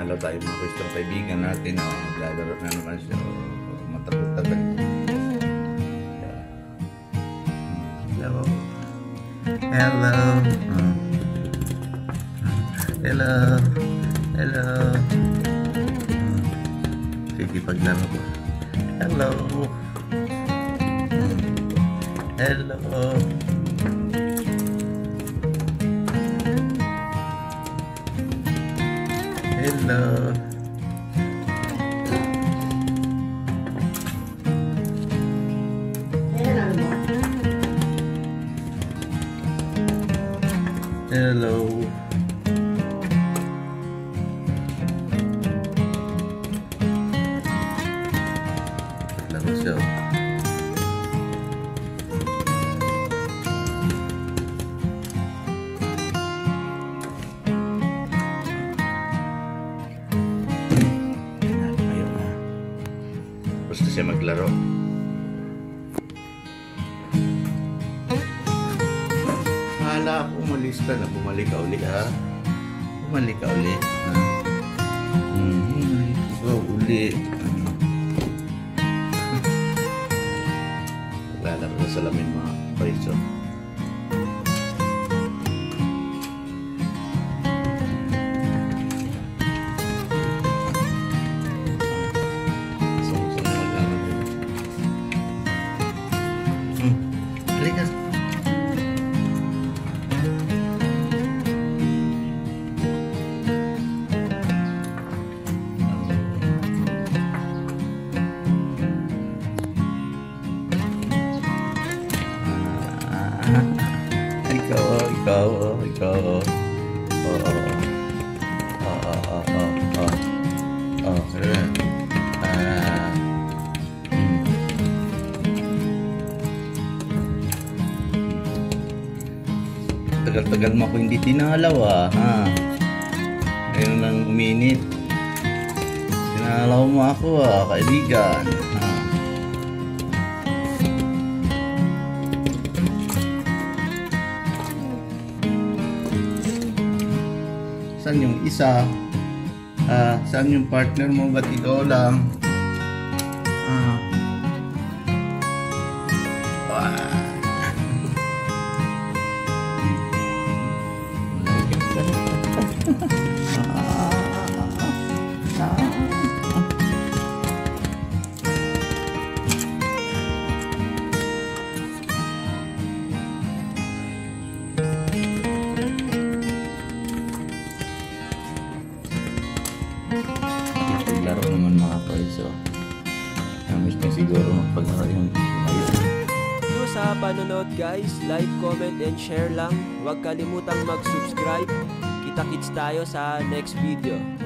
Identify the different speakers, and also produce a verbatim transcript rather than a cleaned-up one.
Speaker 1: nanalo tayo mga kwestong kaibigan natin. Oh, maglalaro na naman siya. Oh, matapot-tapot. Yeah. Hello. Hello. Oh. Hello. Hello. Oh. Sige, paglaro ko. Hello. Hello. Hello. Hello. Laro siya. Gusto siya maglaro. Hala ako umalis ka na. Bumalik ka uli ha. Bumalik ka uli. Ha? Hmm, bumalik ka uli. Maglalaro na salamin mga paiso. Ikaw, oh, ikaw, oh, ikaw, oh. Oh, oh, oh, oh, oh, oh, oh. Oh, ayan. Ah. Hmm. Tagal-tagal mo ako hindi tinalaw, ah, ha? Ngayon lang uminit. Tinalaw mo ako, ah, kaibigan, ha? Saan yung isa? Uh, saan yung partner mo? Ba't ikaw lang? Ah. Laro naman mga paiso. Namiss na siguro magpaglaro yung ngayon.
Speaker 2: So sa panonood guys, like, comment, and share lang. Huwag kalimutang mag-subscribe. Kita-kits tayo sa next video.